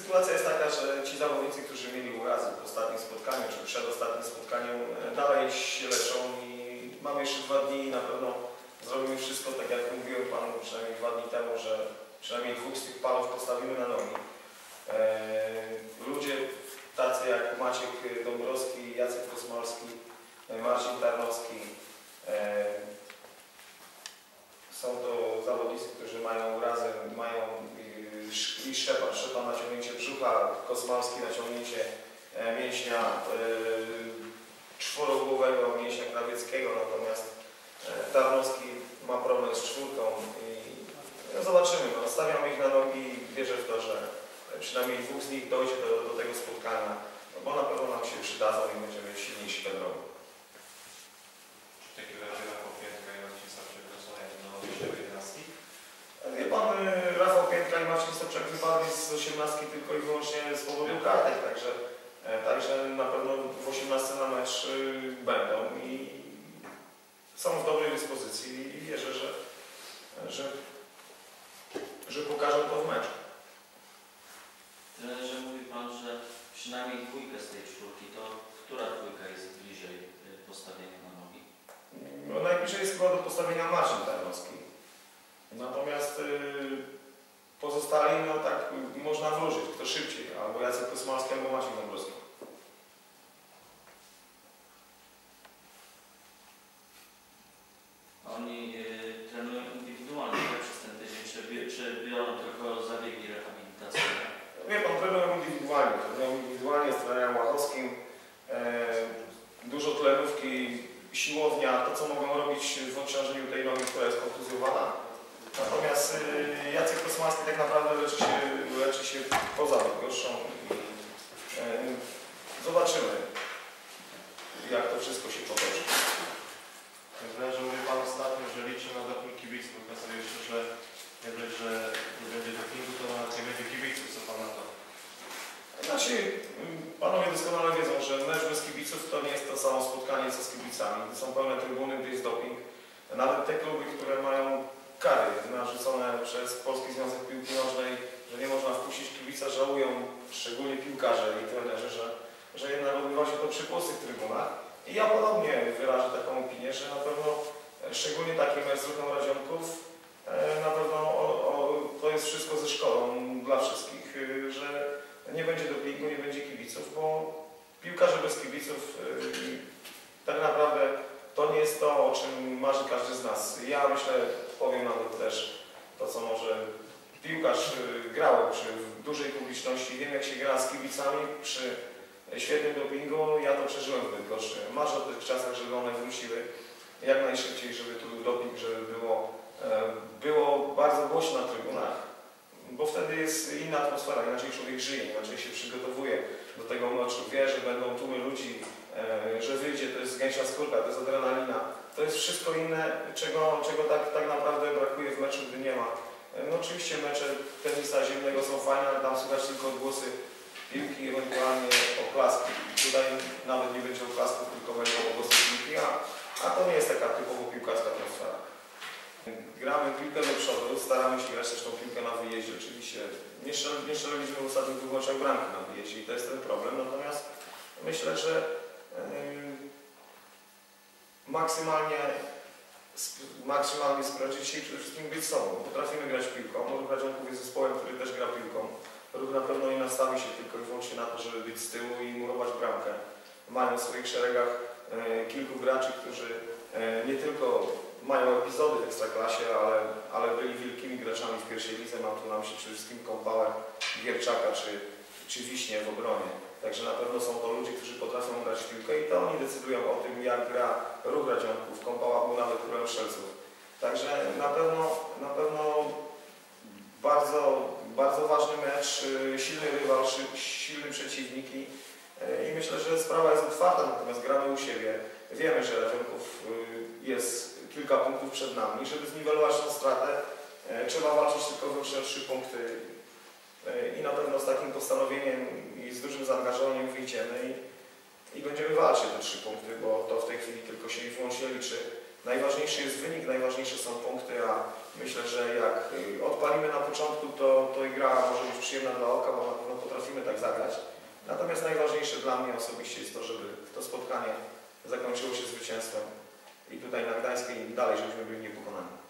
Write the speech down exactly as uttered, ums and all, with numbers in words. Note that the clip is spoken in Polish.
sytuacja jest taka, że ci zawodnicy, którzy mieli urazy w ostatnim spotkaniu, czy przed ostatnim spotkaniem, dalej się leczą i mamy jeszcze dwa dni i na pewno zrobimy wszystko, tak jak mówiłem Panu przynajmniej dwa dni temu, że przynajmniej dwóch z tych panów postawimy na nogi. Ludzie tacy jak Maciek Dąbrowski, Jacek Kosmalski, Marcin Tarnowski, są to zawodnicy, którzy mają razem, mają i Szczepan, Szczepan naciągnięcie brzucha, Kosmalski naciągnięcie mięśnia czworogłowego, mięśnia krawieckiego, natomiast Tarnowski ma problem z czwórką i no zobaczymy, no, stawiamy ich na nogi i wierzę w to, że przynajmniej dwóch z nich dojdzie do, do tego spotkania, no bo na pewno nam się przydadzą i będziemy silniejsi ten rok. Czy w takim razie Rafał Piętka i Marcin Sobczak wracają do wyjściowej jedenastki? Wie Pan, Rafał Piętka i Marcin Sobczak wypadli z osiemnastki tylko i wyłącznie z powodu kartek, także, także na pewno w osiemnastce na mecz będą i są w dobrej dyspozycji i wierzę, że, że, że pokażą to w meczu. Trenerze, mówi Pan, że przynajmniej dwójkę z tej czwórki, to która dwójka jest bliżej postawienia na nogi? No, najbliżej jest chyba do postawienia Marcin Tarnowski. Natomiast yy, pozostali, no tak, można wróżyć, kto szybciej, albo Jacek Kosmalski, albo Maciej Dąbrowski. Oni yy, trenują indywidualnie przez ten tydzień, czy, czy biorą tylko zabiegi rehabilitacyjne? Wie Pan, trenują indywidualnie, trenują indywidualnie z trenerem Łachowskim. E, dużo tlenówki, siłownia, to co mogą robić w obciążeniu tej nogi, która jest kontuzjowana. Natomiast e, Jacek Kosmalski tak naprawdę leczy się, leczy się poza Bydgoszczą i e, zobaczymy, jak to wszystko się potoczy. Że mówi Pan ostatnio, że liczy na doping kibiców, okazuje się, że nie dość, że nie będzie dopingu, to nawet nie będzie kibiców. Co Pan na to? Znaczy, panowie doskonale wiedzą, że mecz bez kibiców to nie jest to samo spotkanie co z kibicami. To są pełne trybuny, gdzie jest doping. Nawet te kluby, które mają kary narzucone przez Polski Związek Piłki Nożnej, że nie można wpuścić kibica, żałują, szczególnie piłkarze i trenerzy, że, że jednak odbywa się to przy pustych trybunach. I ja podobnie wyrażę taką opinię, że na pewno szczególnie taki mecz z Ruchem Radzionków na pewno o, o, to jest wszystko ze szkodą dla wszystkich, że nie będzie dopingu, nie będzie kibiców, bo piłkarze bez kibiców tak naprawdę to nie jest to, o czym marzy każdy z nas. Ja myślę, powiem nawet też to, co może piłkarz grał przy dużej publiczności, wiem jak się gra z kibicami przy świetnym dopingu, ja to przeżyłem w Bydgoszczy. Marzę o tych czasach, żeby one wróciły jak najszybciej, żeby tu był doping, żeby było, było bardzo głośno na trybunach, bo wtedy jest inna atmosfera, inaczej człowiek żyje, inaczej się przygotowuje do tego meczu, wie, że będą tłumy ludzi, że wyjdzie, to jest gęsia skórka, to jest adrenalina. To jest wszystko inne, czego, czego tak, tak naprawdę brakuje w meczu, gdy nie ma. No oczywiście mecze tenisa ziemnego są fajne, ale tam słychać tylko odgłosy piłki, ewentualnie oklaski. Tutaj nawet nie będzie oklasków, tylko będą odgłosy piłki, a, a to nie jest taka typowo piłkarska atmosfera. Gramy piłkę do przodu, staramy się grać też tą piłkę na wyjeździe. Oczywiście nie, strzel, nie strzeliliśmy w ostatnich dwóch meczach bramki na wyjeździe i to jest ten problem, natomiast myślę, że yy, maksymalnie, sp maksymalnie sprawdzić się i przede wszystkim być sobą. Potrafimy grać piłką. Ruch Radzionków jest zespołem, który też gra piłką. Ruch na pewno nie nastawi się tylko i wyłącznie na to, żeby być z tyłu i murować bramkę. Mają w swoich szeregach yy, kilku graczy, którzy yy, nie tylko mają epizody w Ekstraklasie, ale, ale byli wielkimi graczami w pierwszej lidze. Mam tu na myśli przede wszystkim Kąpałę, Gierczaka czy, czy Wiśnie w obronie. Także na pewno są to ludzie, którzy potrafią grać w piłkę i to oni decydują o tym, jak gra Ruch Radzionków. Kąpała był nawet królem strzelców. Także na pewno, na pewno bardzo, bardzo ważny mecz, silny rywal, silny przeciwnik i, i myślę, że sprawa jest otwarta, natomiast gramy u siebie. Wiemy, że Radzionków jest kilka punktów przed nami. Żeby zniwelować tę stratę, trzeba walczyć tylko wyłącznie o trzy punkty i na pewno z takim postanowieniem i z dużym zaangażowaniem wyjdziemy i, i będziemy walczyć o te trzy punkty, bo to w tej chwili tylko się i wyłącznie liczy. Najważniejszy jest wynik, najważniejsze są punkty, a myślę, że jak odpalimy na początku, to, to i gra może być przyjemna dla oka, bo na pewno potrafimy tak zagrać. Natomiast najważniejsze dla mnie osobiście jest to, żeby to spotkanie zakończyło się zwycięstwem i tutaj na Gdańskiej dalej, żebyśmy byli niepokonani.